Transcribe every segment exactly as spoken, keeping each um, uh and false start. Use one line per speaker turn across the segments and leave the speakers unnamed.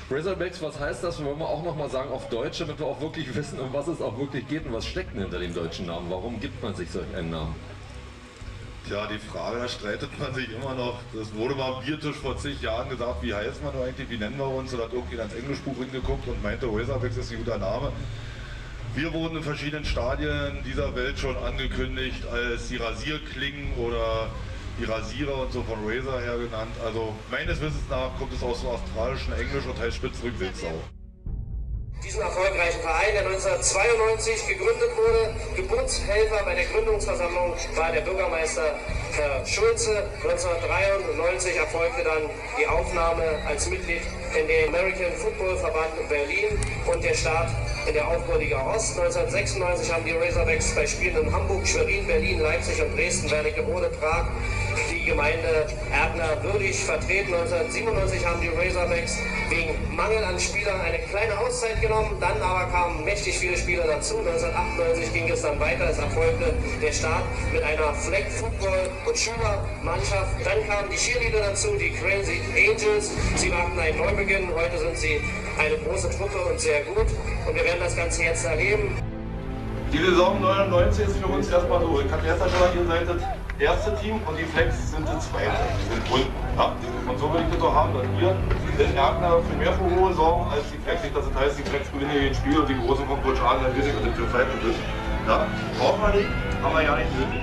Razorbacks, was heißt das? Wollen wir auch nochmal sagen auf Deutsch, damit wir auch wirklich wissen, um was es auch wirklich geht und was steckt denn hinter dem deutschen Namen? Warum gibt man sich solch einen Namen?
Tja, die Frage, da streitet man sich immer noch. Das wurde mal am Biertisch vor zig Jahren gesagt, wie heißt man eigentlich, wie nennen wir uns? Und hat irgendwie ins Englischbuch hingeguckt und meinte, Razorbacks ist ein guter Name. Wir wurden in verschiedenen Stadien dieser Welt schon angekündigt als die Rasierklingen oder die Rasierer und so von Razor her genannt. Also meines Wissens nach kommt es aus dem australischen Englisch und heißt Spitzrück Wildsau.
Diesen erfolgreichen Verein, der neunzehnhundertzweiundneunzig gegründet wurde. Geburtshelfer bei der Gründungsversammlung war der Bürgermeister Herr Schulze. neunzehnhundertdreiundneunzig erfolgte dann die Aufnahme als Mitglied in den American Football Verband in Berlin und der Start in der Aufbauliga Ost. neunzehnhundertsechsundneunzig haben die Razorbacks bei Spielen in Hamburg, Schwerin, Berlin, Leipzig und Dresden, Wernigerode, Prag die Gemeinde Erdner würdig vertreten. neunzehnhundertsiebenundneunzig haben die Razorbacks wegen Mangel an Spielern eine kleine Auszeit genommen. Dann aber kamen mächtig viele Spieler dazu. neunzehnhundertachtundneunzig ging es dann weiter. Es erfolgte der Start mit einer Flag Football und Schülermannschaft. Dann kamen die Cheerleader dazu, die Crazy Angels. Sie machten einen Neubeginn. Heute sind sie eine große Truppe und sehr gut. Und wir werden das Ganze jetzt erleben.
Die Saison neunundneunzig ist für uns erstmal so. Ich kann erst einmal, ihr seid das erste Team und die Flex sind das zweite. Sind unten. Ja? Und so würde ich das auch haben, dass ihr in Erdner für mehr Furore sorgen als die Flex. Nicht, dass das heißt, die Flex gewinnen hier ein Spiel und die Großen vom Coach an, dann weiß ich, was das für Feinde ist. Ja? Brauchen wir nicht, haben wir ja nicht nötig.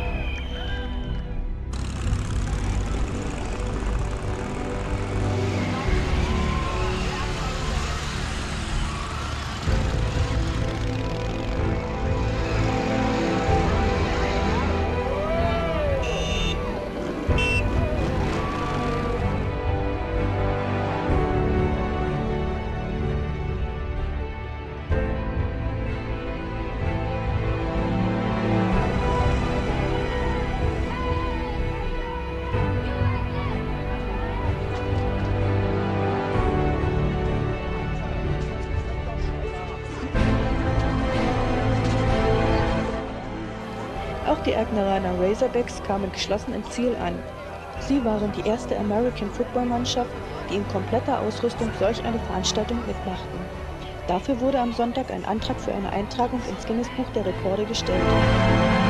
Auch die Erdneraner Razorbacks kamen geschlossen im Ziel an. Sie waren die erste American Football Mannschaft, die in kompletter Ausrüstung solch eine Veranstaltung mitmachten. Dafür wurde am Sonntag ein Antrag für eine Eintragung ins Guinness-Buch der Rekorde gestellt.